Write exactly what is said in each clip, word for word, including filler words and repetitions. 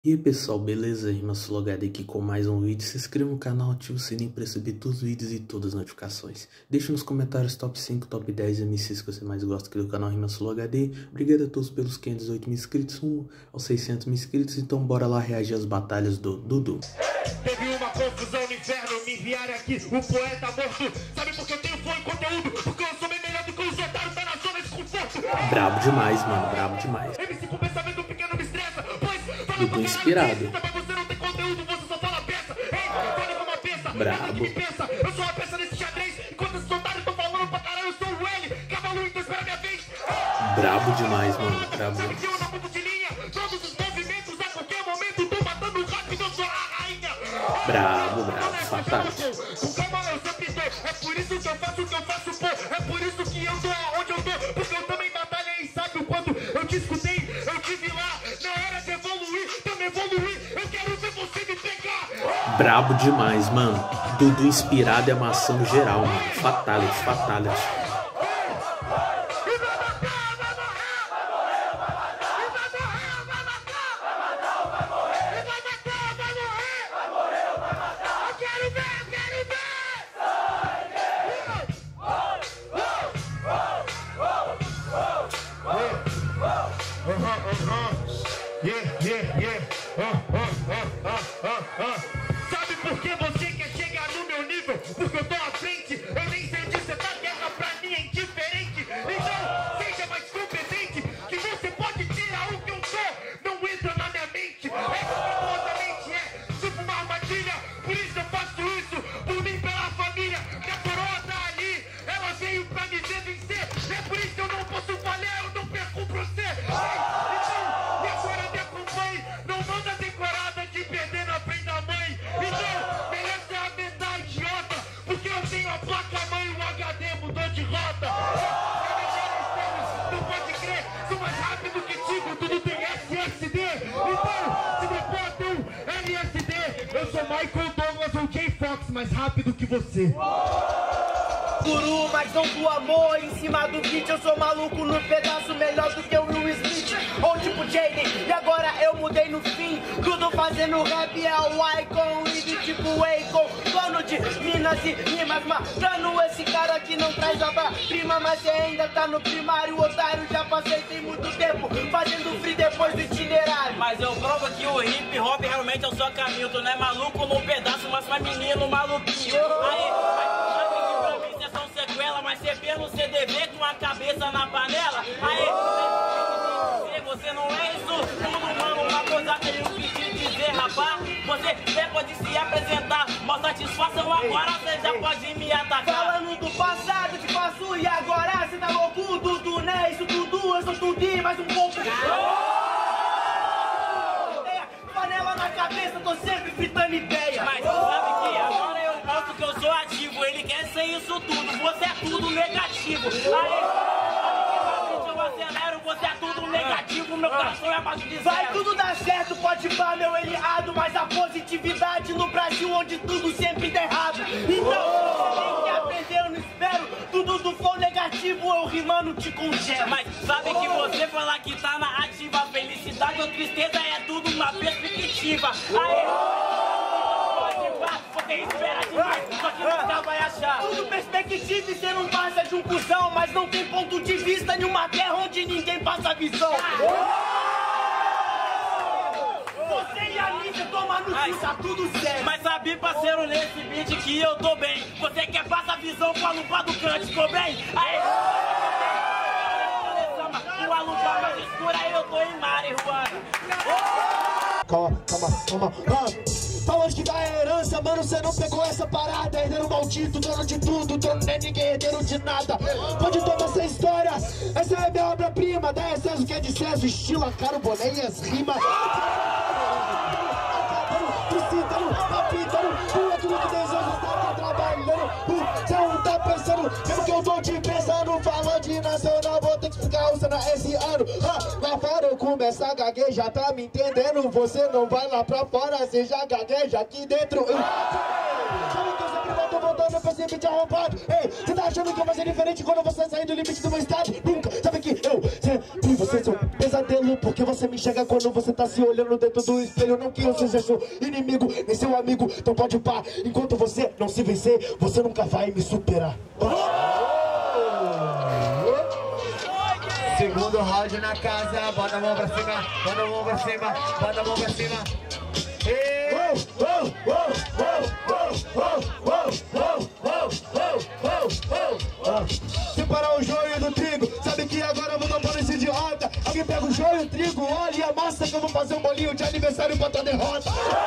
E aí pessoal, beleza? RimaSoloHD aqui com mais um vídeo. Se inscreva no canal, ative o sininho para receber todos os vídeos e todas as notificações. Deixe nos comentários top cinco, top dez M Cs que você mais gosta aqui do canal RimaSoloHD. Obrigado a todos pelos quinhentos e dezoito mil inscritos, rumo aos seiscentos mil inscritos. Então bora lá reagir às batalhas do Dudu. Teve uma confusão no inferno, me enviaram aqui, o poeta morto. Sabe por que eu tenho fome e conteúdo? Porque eu sou bem melhor do que os otários, tá na zona de conforto. Brabo demais, mano, brabo demais. M C com pensamento pequeno me estressa, pois Dudu inspirado. você não tem conteúdo, você só fala peça. Ei, fale como uma peça, Brabo. que me pensa. Eu sou uma peça nesse xadrez, enquanto esses otários estão falando pra caralho, eu sou o L. Cavalo, então espera minha vez. Brabo demais, mano, brabo Sabe que eu demais. não mudo de linha, todos os movimentos a qualquer momento, tô matando rápido, eu sou a rainha. Brabo, brabo, fantástico. Com calma eu sempre tô, é por isso que eu faço o que eu faço, pô. É por isso que eu tô aonde eu tô, porque eu também batalhei, sabe o quanto eu te escutei, eu tive lá, na hora de evoluir, também evoluir, eu quero ver você me pegar. Brabo demais, mano. Dudu inspirado e amassando geral, mano. Fatality, fatality. Yeah, yeah, yeah. Uh, uh, uh, uh, uh, uh. Sabe por que você quer chegar no meu nível? Porque eu tô à frente. Eu nem sei onde você tá, guerra pra mim é indiferente. Então, seja mais competente, que você pode tirar o que eu sou. Não entra na minha mente. É famosamente é tipo uma armadilha. Por isso eu faço isso, por mim, pela família. Minha coroa tá ali, ela veio pra me ver vencer. É por isso que eu não posso falhar, eu não perco pra você. Não manda decorada de perder na frente da mãe. Então, merece aumentar, idiota. Porque eu tenho a placa-mãe e o H D mudou de rota. Não pode crer, sou mais rápido que Tigo, tudo tem S S D. Então, se me bota um L S D, eu sou Michael Douglas ou Jay Fox, mais rápido que você. Guru, mas não do amor. Em cima do beat eu sou maluco no pedaço, melhor do que o Will Smith ou tipo Jaden. E agora eu mudei no fim, tudo fazendo rap é o Icon e do tipo Akon, dono de Minas e rimas, matando esse cara que não traz obra-prima, mas você ainda tá no primário, otário. Já passei tem muito tempo fazendo free depois do itinerário. Mas eu provo que o hip hop realmente é o seu caminho. Tu não é maluco num pedaço, mas é menino maluquinho. Aí, sabe que pra mim você é só um sequela, mas você vê no C D V com a cabeça na panela. Aí, você não é isso tudo, mano. Uma coisa que eu quis te dizer, rapaz. Você até pode se apresentar, mas satisfação agora você já pode me atacar. Falando do passado, te passo e agora cê tá louco, Dudu, né? Isso tudo, eu sou tudo e mais um pouco. Panela na cabeça, tô sempre fritando ideia. Mas sabe que agora eu mostro que eu sou ativo. Ele quer ser isso tudo, você é tudo negativo. Aí, eu acelero, você é tudo negativo. Meu coração é abaixo de zero. Vai tudo dar certo, pode pá, meu eliado. Mas a positividade no Brasil onde tudo sempre dá errado. Então, você tem que aprender, eu não espero. Tudo do flow negativo, eu rimando te congelo. Mas sabe que você falar que tá na ativa, felicidade ou tristeza é tudo uma perspectiva. Aí, pode pá, você espera demais, só que nunca vai achar. Tudo perspectiva e cê não passa de um cuzão. Mas não tem ponto de vista em uma terra onde ninguém passa visão. Você e a mídia toma no cu, tá tudo certo. Mas sabe, parceiro, nesse beat que eu tô bem. Você quer passar visão com a lupa do canto, ficou bem? Aí, com a lupa mais escura eu tô em marihuana. Calma, calma, calma. Ah. Pra onde que vai a herança, mano? Cê não pegou essa parada. Herdeiro maldito, dono de tudo, dono não é ninguém, herdeiro de nada. Pode tomar essa história. Essa é minha obra-prima. Dá excesso que é de César, estilo, a cara, o boné e as rimas. Precisando, papitando, tudo aquilo que deseja, tá trabalhando. Cê não tá pensando, mesmo que eu tô te pensando. Falando de nacional, vou ter que explicar usando esse ano. Ah, lá fora eu começo a gaguejar, tá me entendendo? Você não vai lá pra fora, cê já gagueja aqui dentro. Sabe que eu sempre vou tô voltando pra esse beat arrombado. Ei, cê tá achando que eu vou ser diferente quando você sair do limite do meu estado? Nunca, sabe que eu sempre vou ser seu pesadelo, porque você me enxerga quando você tá se olhando dentro do espelho. Não que eu seja seu inimigo, nem seu amigo, então pode pá. Enquanto você não se vencer, você nunca vai me superar. Segundo round na casa, bota a mão pra cima, bota a mão pra cima, bota a mão pra cima. Separar o joio do trigo, sabe que agora eu vou tomando esse idiota. Alguém pega o joio, o trigo, óleo e a massa que eu vou fazer um bolinho de aniversário pra tua derrota.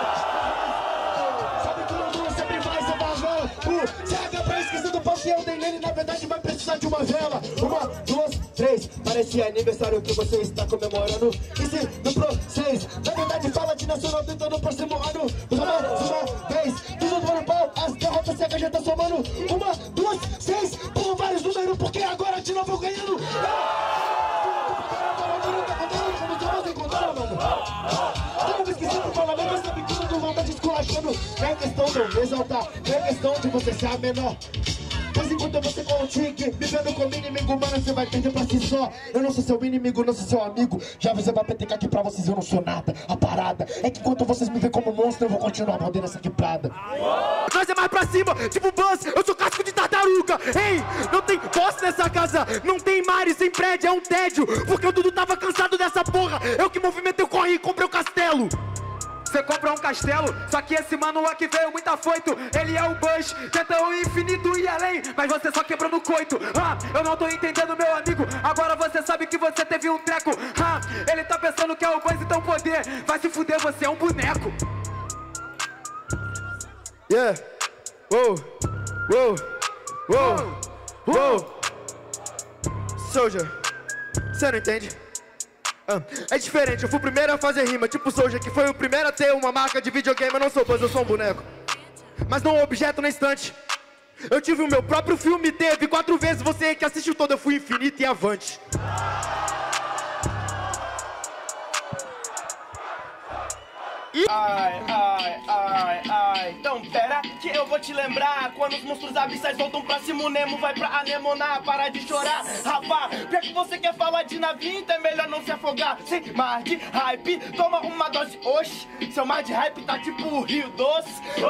Sabe que o mundo sempre vai ser vagão. O C H pra esquecer do pão que eu dei nele, na verdade vai precisar de uma vela. Uma, duas, três, parece aniversário que você está comemorando. E se no pro seis, na verdade fala de nacional tentando o próximo ano. Uma, uma vez, tudo do ano pau, as derrotas C H já tá somando. Uma, duas, seis, por vários números, porque agora de novo eu ganhando. Estamos esquecendo o parlamento, sabe que todo mundo tá desculachando. Não é questão de eu me exaltar, não é questão de você ser a menor. Mas enquanto você com o tique, vivendo como inimigo, mano, você vai perder pra si só. Eu não sou seu inimigo, não sou seu amigo. Já você vai petecar aqui pra vocês, eu não sou nada. A parada é que enquanto vocês me veem como monstro, eu vou continuar mordendo essa quebrada. Nós é mais pra cima, tipo Buzz, eu sou casco de tartaruga. Ei, não tem boss nessa casa, não tem mares sem prédio, é um tédio. Porque o Dudu tava cansado dessa porra. Eu que movimentei o corre e comprei o castelo. Você compra um castelo, só que esse mano aqui veio muito afoito. Ele é o Bush, tenta o infinito e além, mas você só quebrou no coito. Ah, eu não tô entendendo, meu amigo, agora você sabe que você teve um treco. Ah, ele tá pensando que é o Buzz, então poder, vai se fuder, você é um boneco. Yeah, wow, wow, wow, wow. Soldier, você não entende? Ah, é diferente, eu fui o primeiro a fazer rima, tipo Soldier, que foi o primeiro a ter uma marca de videogame. Eu não sou Buzz, eu sou um boneco, mas não um objeto na estante. Eu tive o meu próprio filme, teve quatro vezes, você que assistiu todo, eu fui infinito e avante. Ai, ai, ai, ai. Então pera que eu vou te lembrar. Quando os monstros abissais voltam pra cima, o Nemo vai pra anemonar. Para de chorar, rapá. Já que você quer falar de navio, então é melhor não se afogar. Sem mar de hype, toma uma dose. Oxi, seu mar de hype tá tipo o Rio Doce.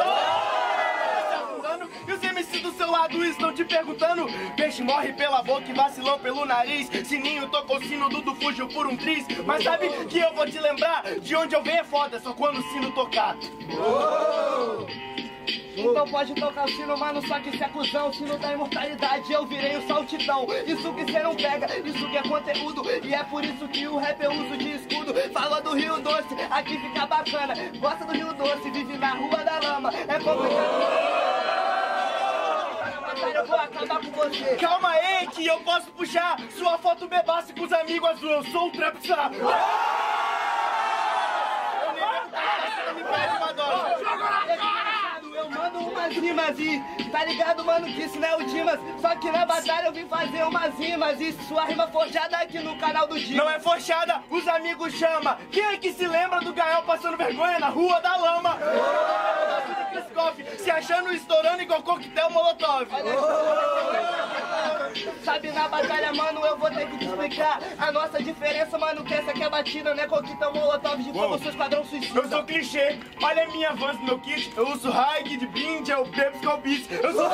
E os M C do seu lado estão te perguntando. Peixe morre pela boca e vacilão pelo nariz. Sininho tocou o sino, Dudu fugiu por um triz. Mas sabe que eu vou te lembrar, de onde eu venho é foda, só quando o sino tocar. Oh! Então pode tocar o sino, mano, só que se é cuzão. Sino da imortalidade, eu virei o saltitão. Isso que cê não pega, isso que é conteúdo. E é por isso que o rap eu uso de escudo. Fala do Rio Doce, aqui fica bacana. Gosta do Rio Doce, vive na Rua da Lama. É complicado. Eu vou acabar com você. Calma aí que eu posso puxar sua foto bebasse com os amigos azul. Eu sou o Trapstar. Eu nem me pede uma dose. Eu mando umas rimas e tá ligado, mano, que isso não é o Dimas. Só que na batalha eu vim fazer umas rimas. E sua rima forjada aqui no canal do Dimas. Não é forjada, os amigos chamam. Quem é que se lembra do Gael passando vergonha na Rua da Lama? Se achando estourando igual coquetel molotov. Sabe, na batalha, mano, eu vou ter que te explicar a nossa diferença, mano, que essa aqui é batida, né? Coquetel molotov de fogo, seu esquadrão suicida. Eu sou clichê, olha a minha Vans no meu kit. Eu uso high de blind, é o Pepsi com beat. Eu sou...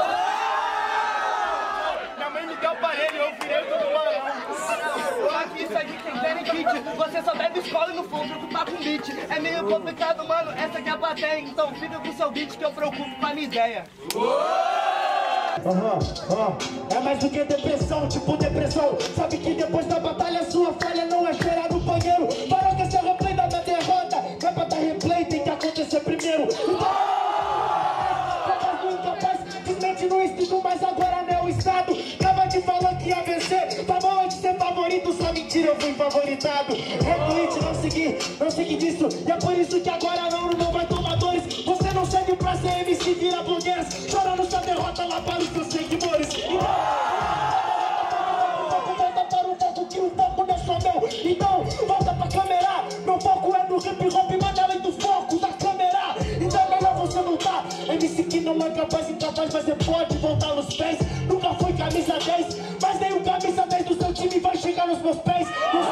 Minha mãe me deu o aparelho, eu virei todo tubarão. Aqui, isso aqui tem Danny Kit. Você só bebe escola e não for preocupar com beat. É meio complicado, mano, essa aqui é a plateia. Então fica com o seu beat que eu preocupo com a minha ideia. Aham, aham. É mais do que depressão, tipo depressão. Sabe que depois da batalha sua falha não é esperar no banheiro. Parou que esse é o replay da minha derrota. Não é pra dar replay, tem que acontecer primeiro. Então... Desmente no instinto, mas agora não é o estado. Tava te falando que ia vencer. Tá bom de ser favorito, só mentira, eu fui favoritado. Retweet, não segui, não segui disso. E é por isso que agora não, não vai tomar dores. Você não serve pra ser M C, vira blogueiras. Chorando sua derrota lá para os seus seguidores. Volta para o foco, que o foco não é só meu. Então, volta pra câmera. Meu foco é no hip hop, mas além do foco da câmera. Então é melhor você lutar. M C que não não é capaz, incapaz, mas você pode voltar nos pés. Nunca foi camisa dez, mas nem o camisa dez do seu time vai chegar nos meus pés.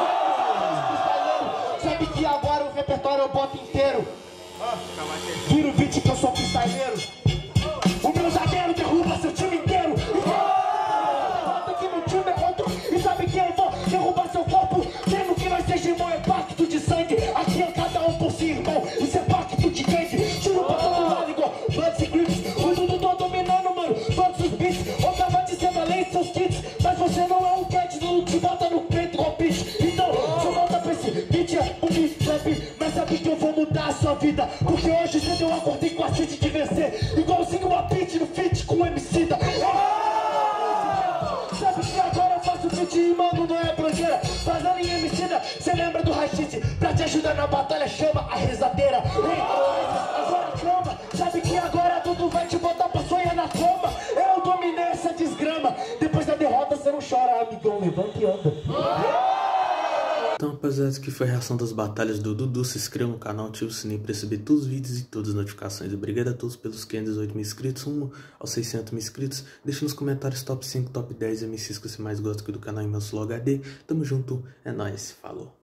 Sabe que agora o repertório eu boto inteiro. Vira o beat que eu sou freestyleiro. O meu zagueiro derruba seu time inteiro. E que meu time é outro. E sabe que eu vou derrubar seu corpo. Mesmo que nós seja irmão, é pacto de sangue. Aqui é cada um por si, irmão. Isso é pacto de gangue. Tiro pra todo lado igual Bloods e Crips. O tudo tô dominando, mano, todos os beats. Ou tava dizendo além de seus kits. Mas você não é um cat, não te bota no peito igual bitch. Então, só volta pra esse beat, é um beat rap. Mas sabe que eu vou mudar a sua vida. Porque hoje cedo eu acordei com a sede de vencer. Igualzinho uma beat no feat com o M C da. Sabe que agora eu faço feat e mano, não é blogueira. Fazendo em M C da, cê lembra do Rashid. Pra te ajudar na batalha chama a rezadeira. Agora calma, sabe que agora tudo vai te botar pra sonhar na cama. Eu dominei essa desgrama. Depois da derrota cê não chora, amigão, levanta e anda. Então, rapaziada, essa aqui foi a reação das batalhas do Dudu. Se inscreva no canal, ative o sininho para receber todos os vídeos e todas as notificações. Obrigado a todos pelos quinhentos e dezoito mil inscritos, rumo aos seiscentos mil inscritos. Deixe nos comentários top cinco, top dez M Cs que você mais gosta aqui do canal Rimas Flow H D. Tamo junto, é nóis, falou.